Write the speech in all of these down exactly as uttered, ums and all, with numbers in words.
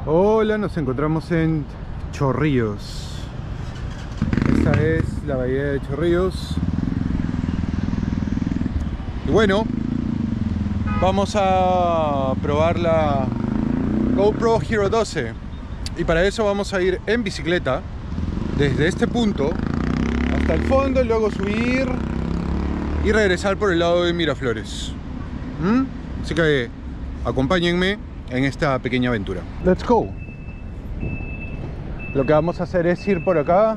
Hola, nos encontramos en Chorrillos. Esta es la bahía de Chorrillos. Y bueno, vamos a probar la GoPro Hero doce. Y para eso vamos a ir en bicicleta desde este punto hasta el fondo, luego subir y regresar por el lado de Miraflores. ¿Mm? Así que acompáñenme en esta pequeña aventura. Let's go. Lo que vamos a hacer es ir por acá,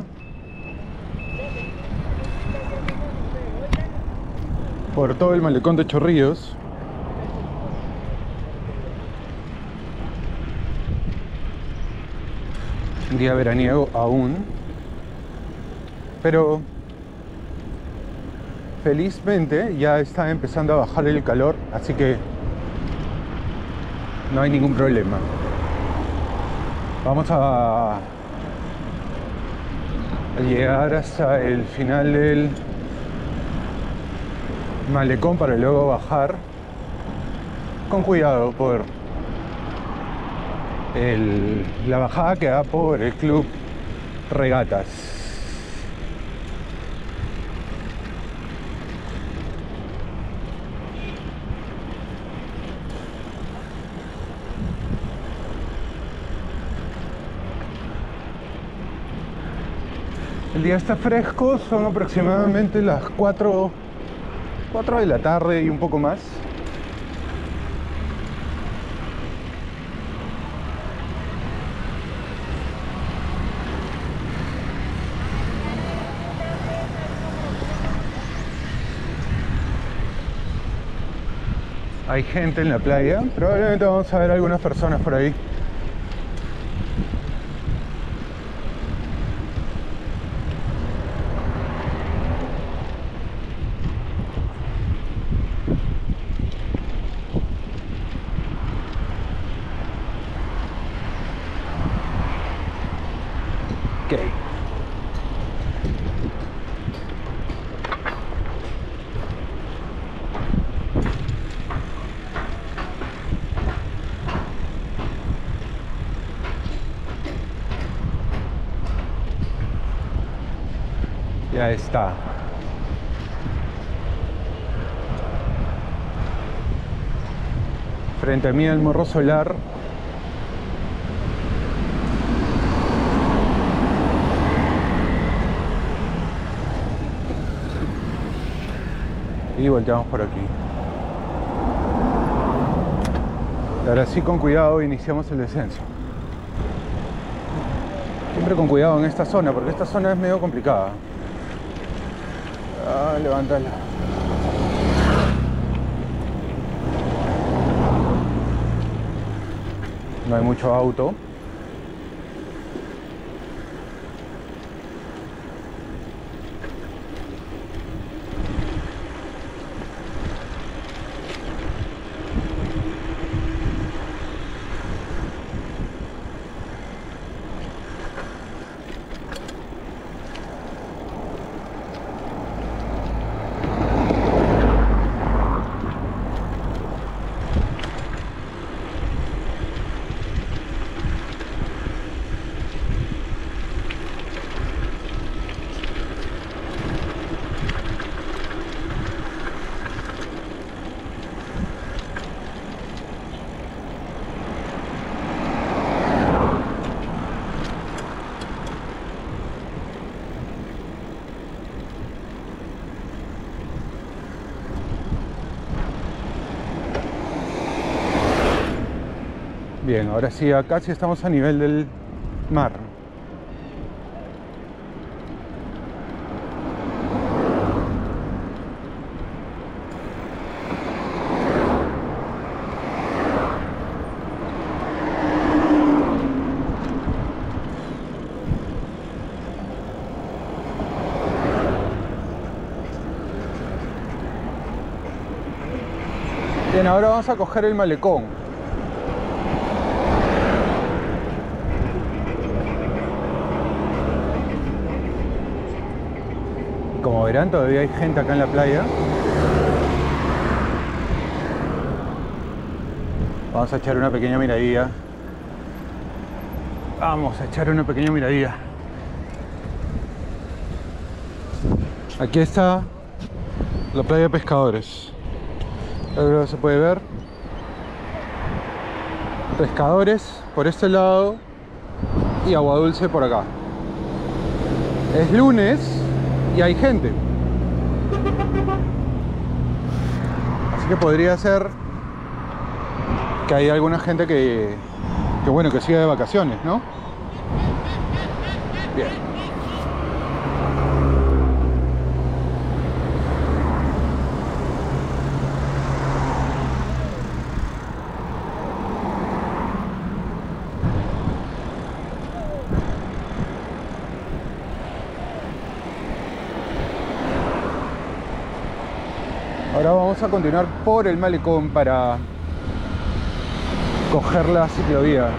por todo el malecón de Chorrillos. Un día veraniego aún, pero felizmente ya está empezando a bajar el calor, así que no hay ningún problema. Vamos a llegar hasta el final del malecón para luego bajar con cuidado por el, la bajada que da por el Club Regatas. El día está fresco, son aproximadamente las cuatro de la tarde y un poco más. Hay gente en la playa, probablemente vamos a ver algunas personas por ahí. Ok. Ya está. Frente a mí el morro solar. Y volteamos por aquí. Y ahora sí, con cuidado, iniciamos el descenso. Siempre con cuidado en esta zona, porque esta zona es medio complicada. Ah, levántala. No hay mucho auto. Bien, ahora sí, acá sí estamos a nivel del mar. Bien, ahora vamos a coger el malecón. Como verán, todavía hay gente acá en la playa. Vamos a echar una pequeña miradilla Vamos a echar una pequeña miradilla. Aquí está la playa de pescadores. Ahora se puede ver pescadores por este lado y agua dulce por acá. Es lunes y hay gente, así que podría ser que hay alguna gente que, que bueno, que siga de vacaciones, ¿no? Bien. Ahora vamos a continuar por el malecón para coger la ciclovía.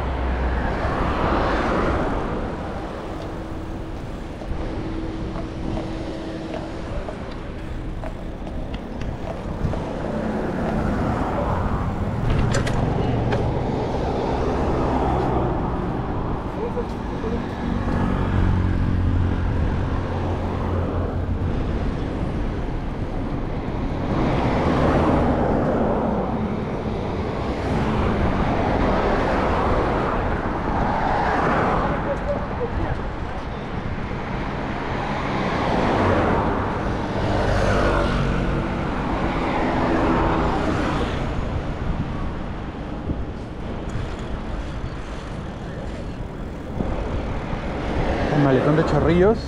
Malecón de Chorrillos.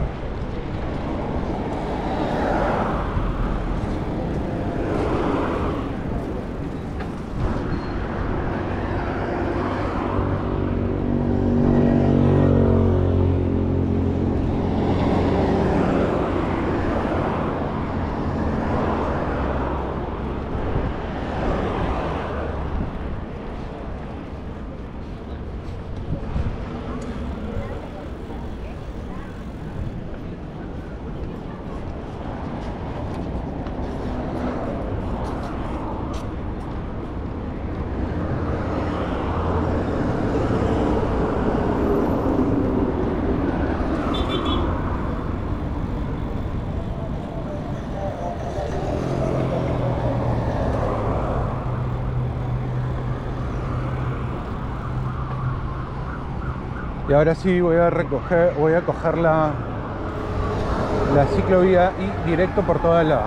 Y ahora sí voy a recoger, voy a coger la, la ciclovía y directo por toda la,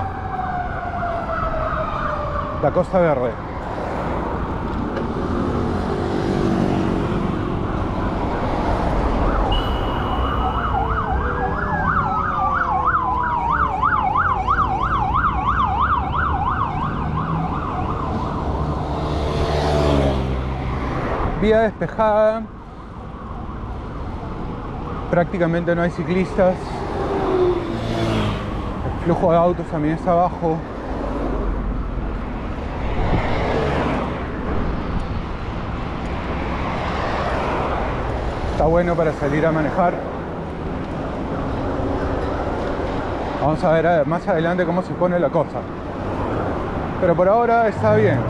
la Costa Verde. Vía despejada. Prácticamente no hay ciclistas. El flujo de autos también está bajo. Está bueno para salir a manejar. Vamos a ver más adelante cómo se pone la cosa. Pero por ahora está bien.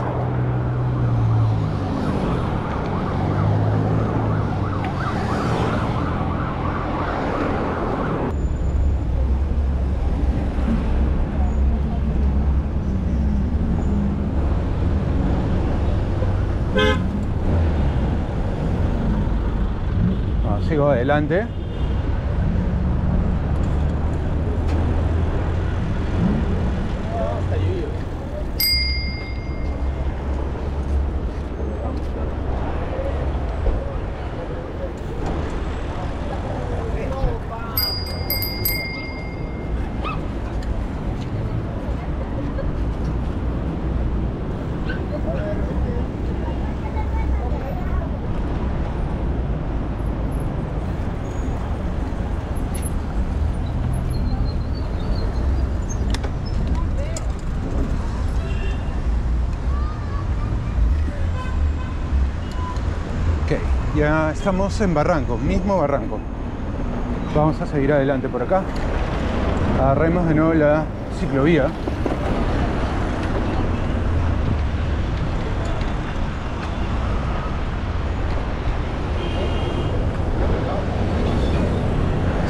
Sigo adelante. Ok, ya estamos en Barranco, mismo Barranco. Vamos a seguir adelante por acá. Agarremos de nuevo la ciclovía.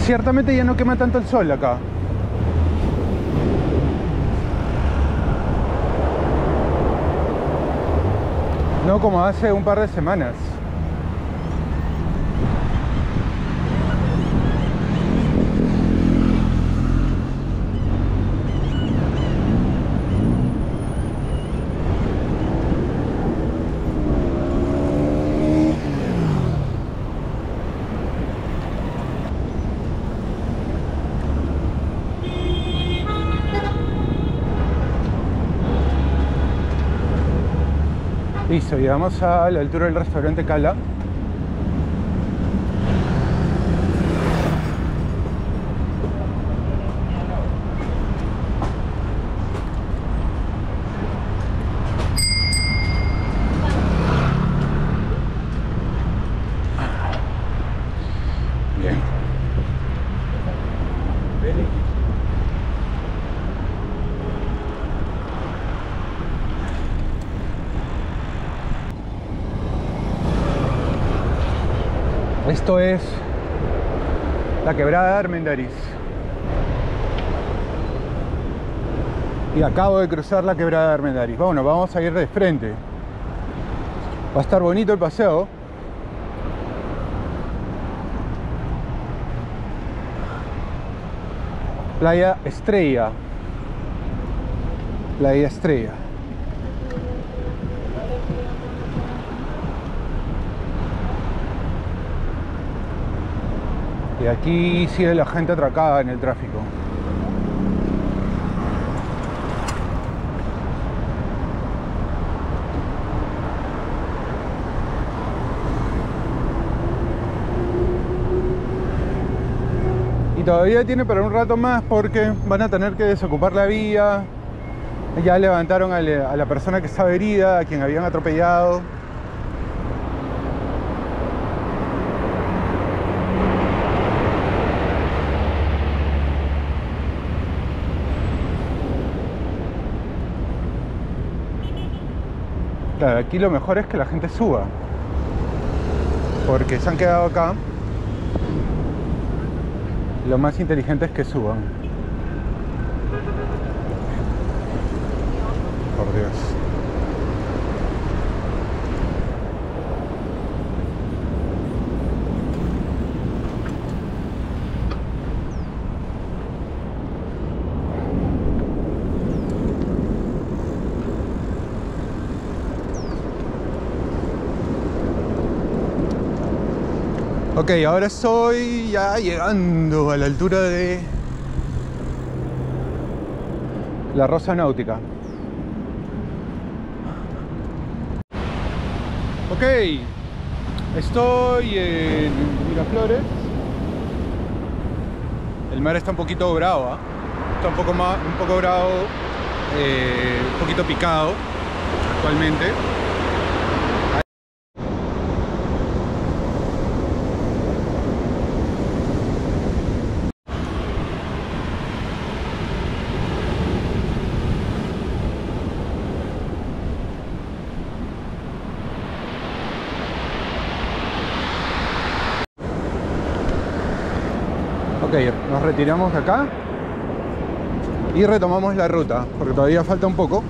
Ciertamente ya no quema tanto el sol acá. No como hace un par de semanas. Listo, llegamos a la altura del restaurante Cala. Bien. Esto es la quebrada de Armendáriz. Y acabo de cruzar la quebrada de Armendáriz. Bueno, vamos a ir de frente. Va a estar bonito el paseo. Playa Estrella. Playa Estrella. Y aquí sigue la gente atracada en el tráfico. Y todavía tiene para un rato más porque van a tener que desocupar la vía. Ya levantaron a la persona que estaba herida, a quien habían atropellado. Claro, aquí lo mejor es que la gente suba, porque se han quedado acá. Lo más inteligente es que suban. Por Dios. Ok, ahora estoy ya llegando a la altura de la Rosa Náutica. Ok, estoy en Miraflores. El mar está un poquito bravo, ¿eh? Está un poco más, un poco bravo, eh, un poquito picado actualmente. Ok, nos retiramos de acá y retomamos la ruta, porque todavía falta un poco.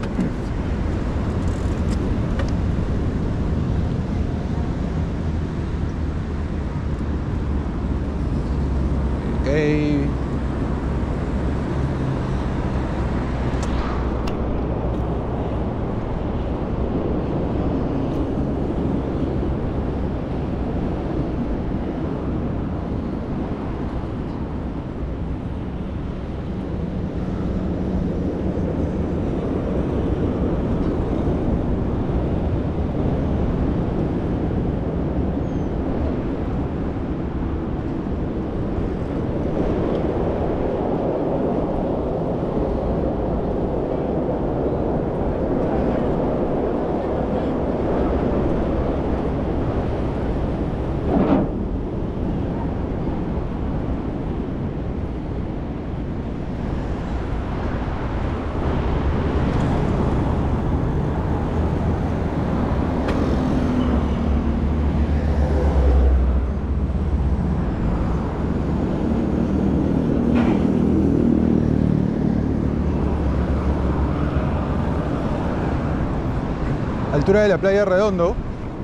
Ok. altura de la playa Redondo.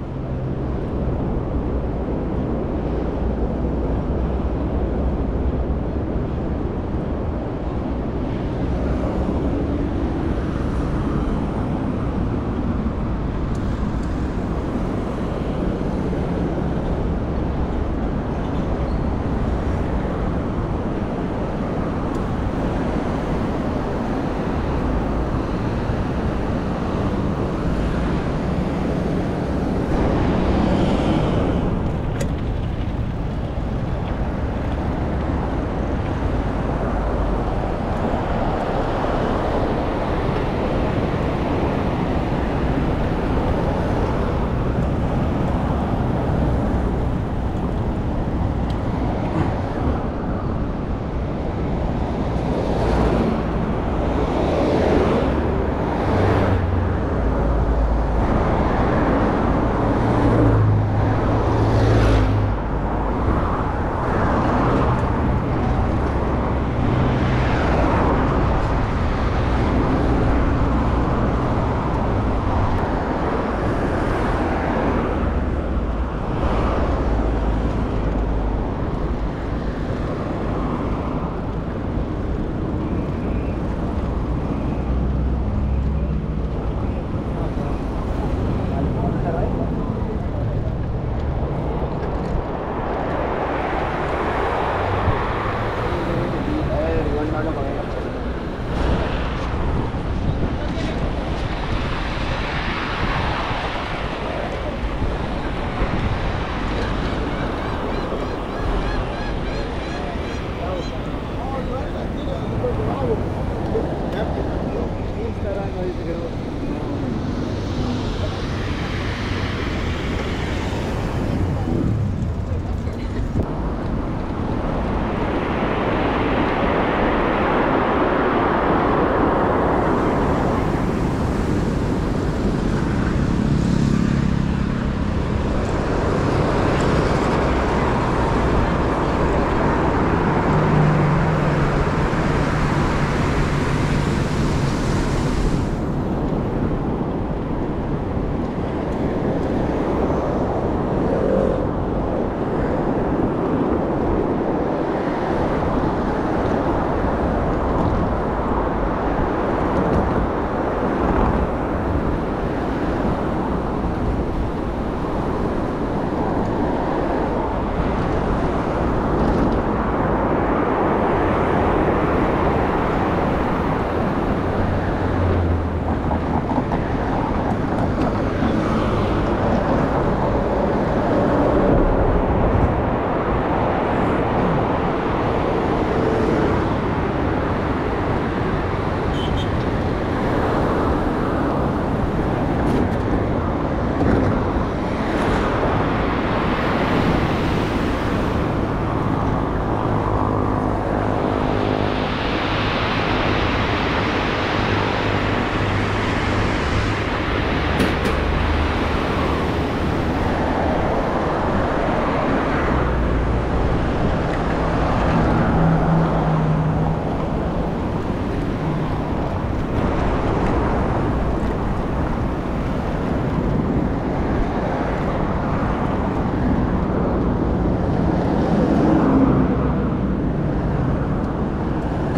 Ok,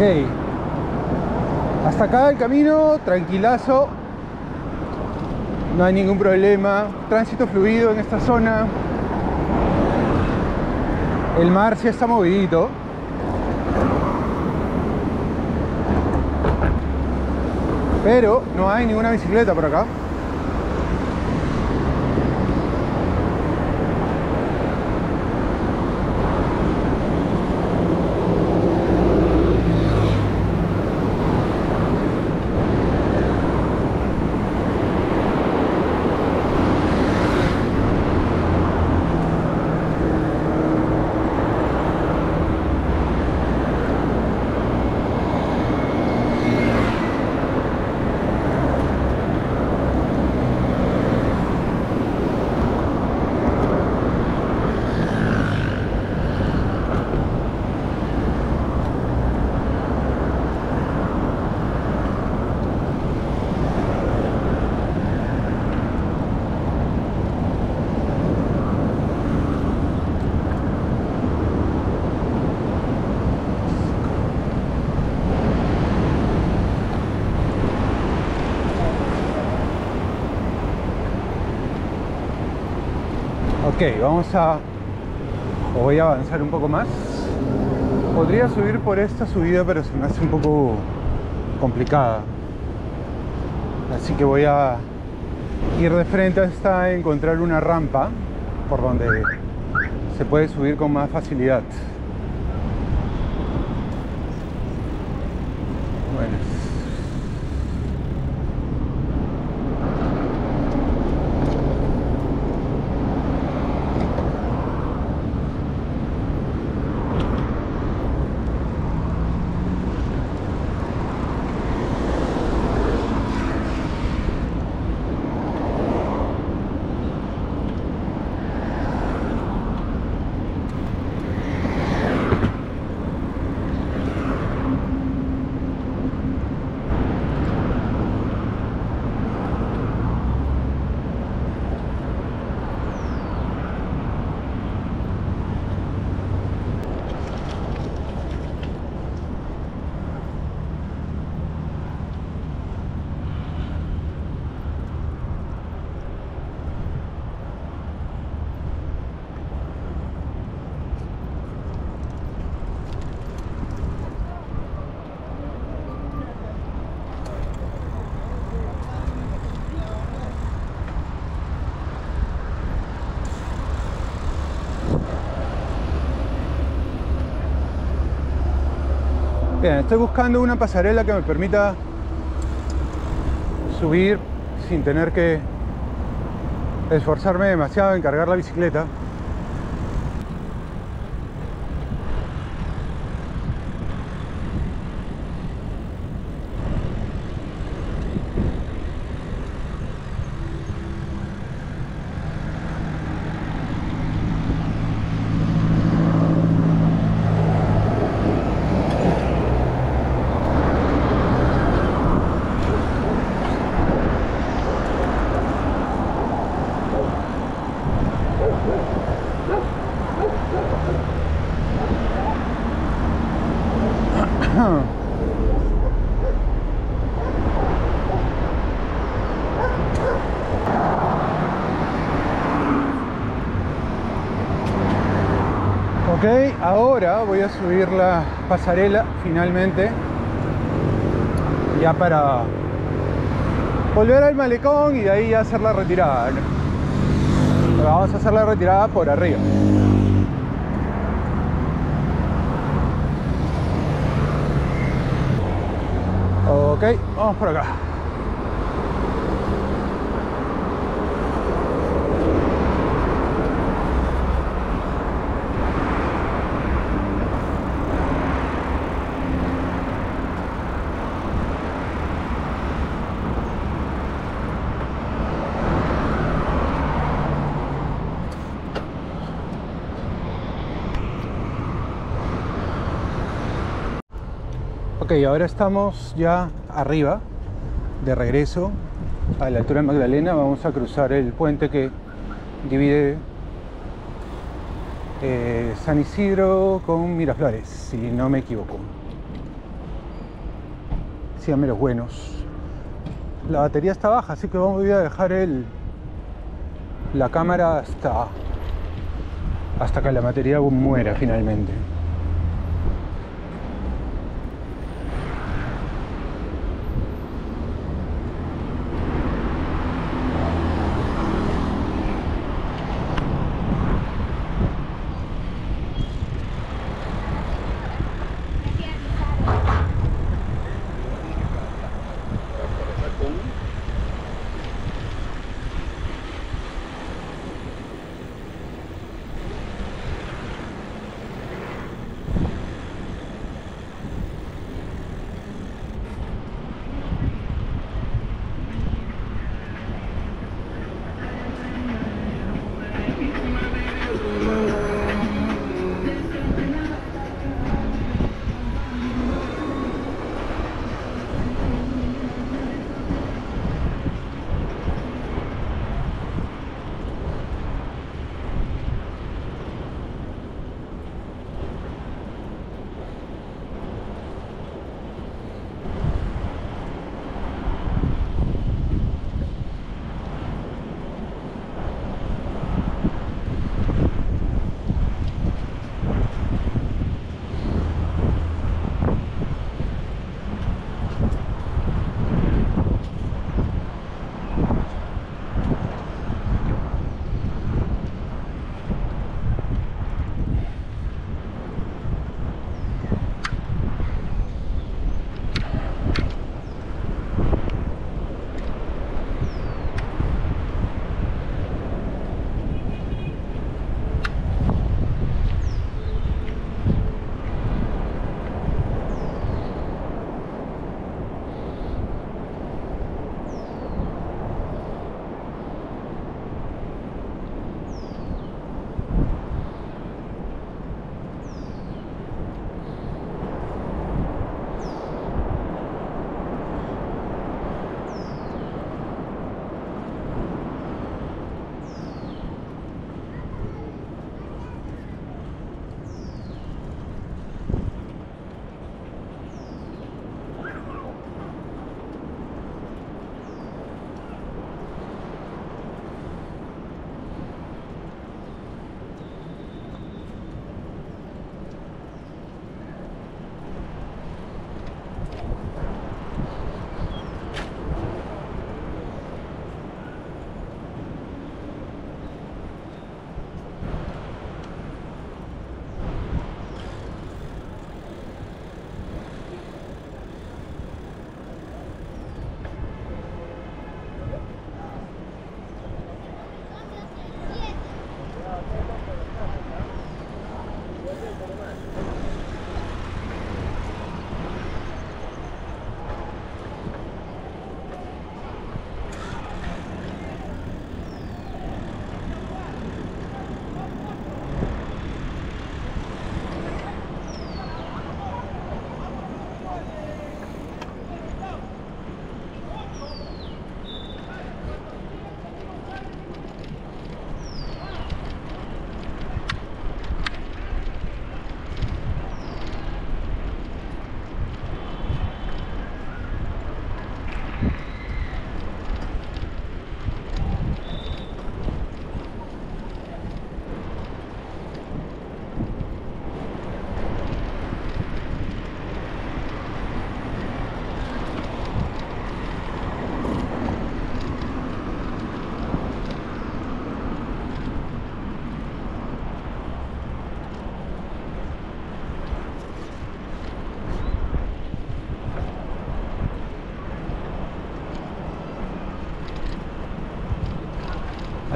hasta acá el camino tranquilazo, no hay ningún problema, tránsito fluido en esta zona, el mar sí está movidito, pero no hay ninguna bicicleta por acá. Ok, vamos a... o voy a avanzar un poco más. Podría subir por esta subida, pero se me hace un poco complicada. Así que voy a ir de frente hasta encontrar una rampa por donde se puede subir con más facilidad. Bueno. Bien, estoy buscando una pasarela que me permita subir sin tener que esforzarme demasiado en cargar la bicicleta. Ok, ahora voy a subir la pasarela finalmente, ya para volver al malecón y de ahí ya hacer la retirada, ¿no? Pero vamos a hacer la retirada por arriba. Ok, vamos por acá. Ok, ahora estamos ya arriba, de regreso, a la altura de Magdalena. Vamos a cruzar el puente que divide eh, San Isidro con Miraflores, si no me equivoco. Síganme los buenos. La batería está baja, así que voy a dejar el, la cámara hasta, hasta que la batería muera finalmente.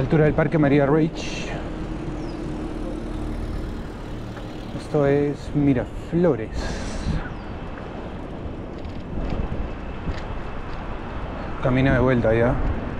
altura del Parque María Reich. Esto es Miraflores. Camino de vuelta ya.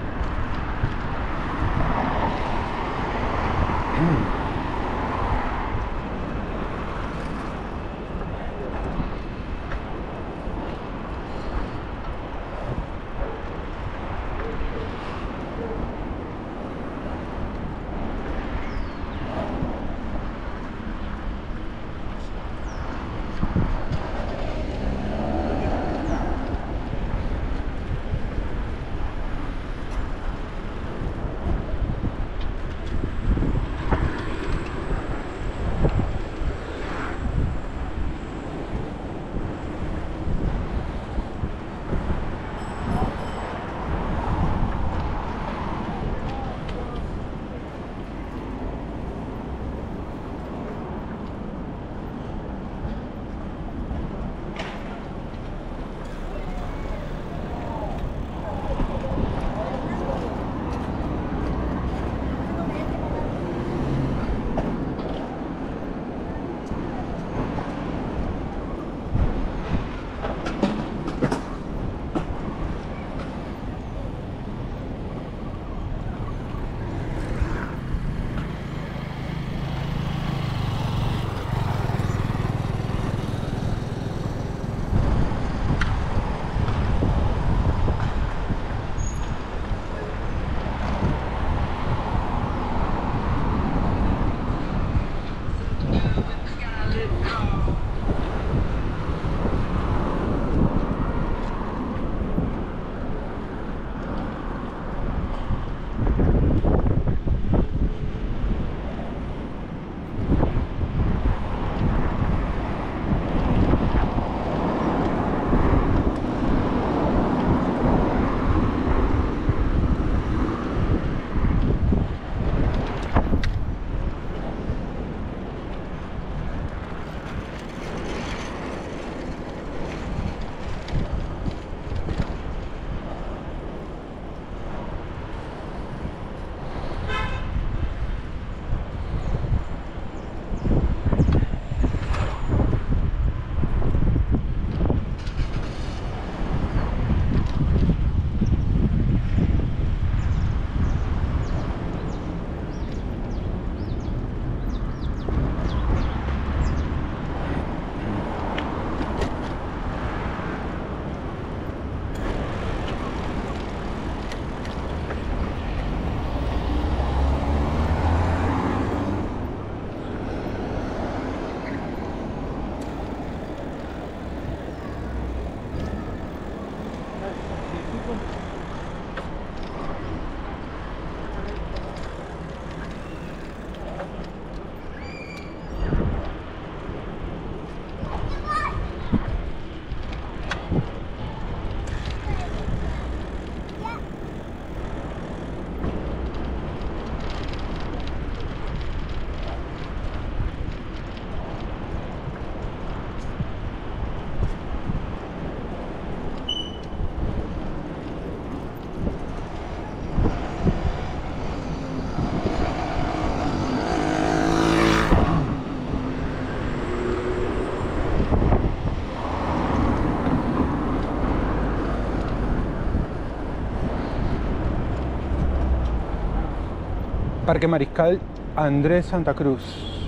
Parque Mariscal Andrés Santa Cruz.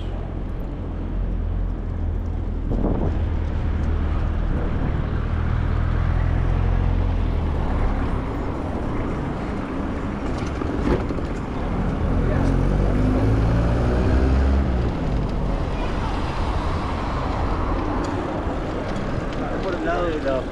Por el lado de la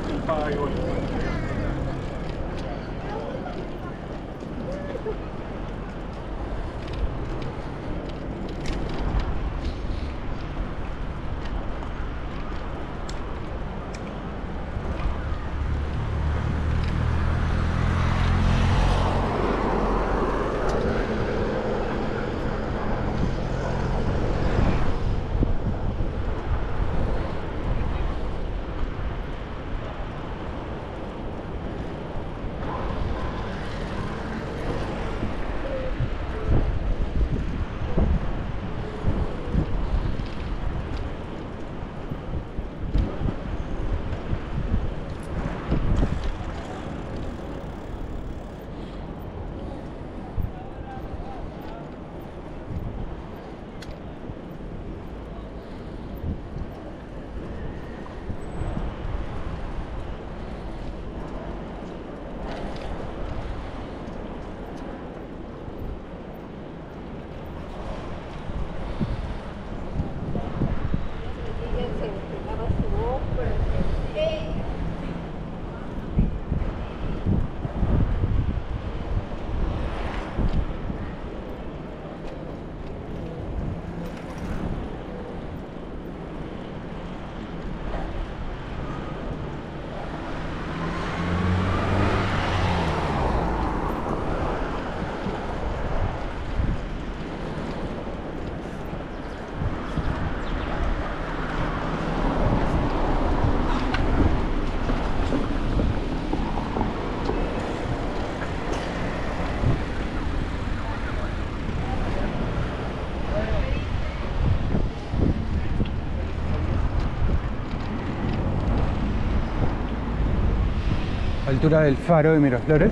altura del faro de Miraflores.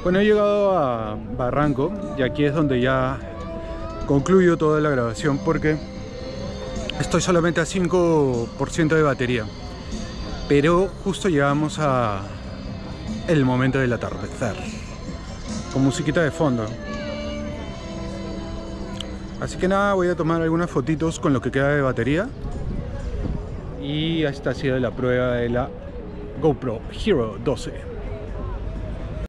Bueno, he llegado a Barranco y aquí es donde ya concluyo toda la grabación porque estoy solamente a cinco por ciento de batería. Pero justo llegamos a el momento del atardecer, con musiquita de fondo. Así que nada, voy a tomar algunas fotitos con lo que queda de batería. Y esta ha sido la prueba de la GoPro Hero doce.